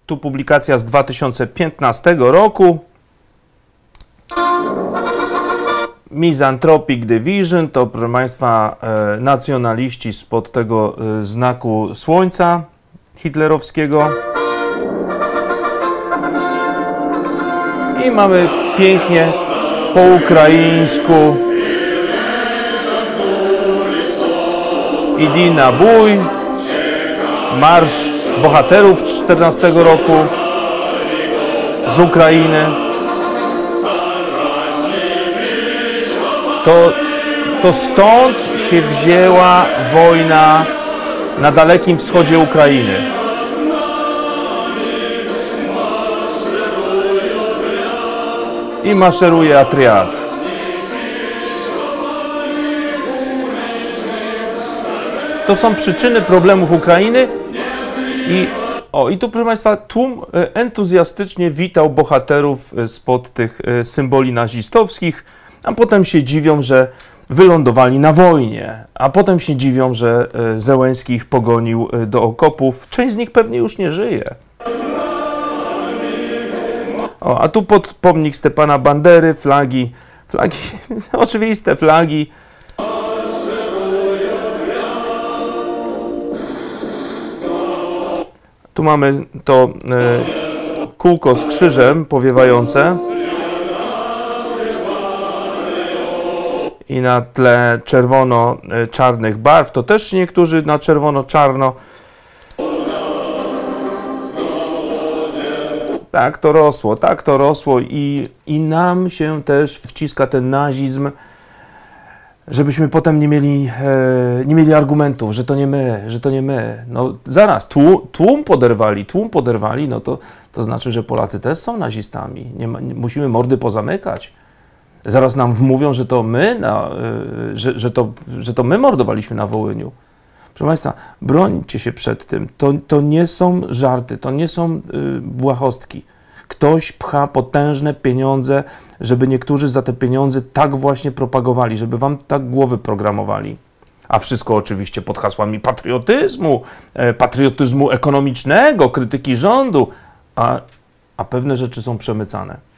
Tu publikacja z 2015 roku. Misanthropic Division to, proszę Państwa, nacjonaliści spod tego znaku słońca hitlerowskiego. I mamy pięknie po ukraińsku Idy na bój, Marsz Bohaterów 14 roku z Ukrainy. To stąd się wzięła wojna na Dalekim Wschodzie Ukrainy. I maszeruje Atriat. To są przyczyny problemów Ukrainy i tu, proszę Państwa, tłum entuzjastycznie witał bohaterów spod tych symboli nazistowskich, a potem się dziwią, że wylądowali na wojnie, a potem się dziwią, że Zełenski ich pogonił do okopów. Część z nich pewnie już nie żyje. A tu pomnik Stepana Bandery, flagi, oczywiste flagi. Tu mamy to kółko z krzyżem powiewające i na tle czerwono-czarnych barw, to też niektórzy na czerwono-czarno. Tak to rosło i nam się też wciska ten nazizm, żebyśmy potem nie mieli argumentów, że to nie my. No zaraz, tłum poderwali, no to znaczy, że Polacy też są nazistami. Musimy mordy pozamykać. Zaraz nam wmówią, że to my, że to my mordowaliśmy na Wołyniu. Proszę Państwa, brońcie się przed tym. To nie są żarty, to nie są błahostki. Ktoś pcha potężne pieniądze, żeby niektórzy za te pieniądze tak właśnie propagowali, żeby wam tak głowy programowali. A wszystko oczywiście pod hasłami patriotyzmu ekonomicznego, krytyki rządu, a pewne rzeczy są przemycane.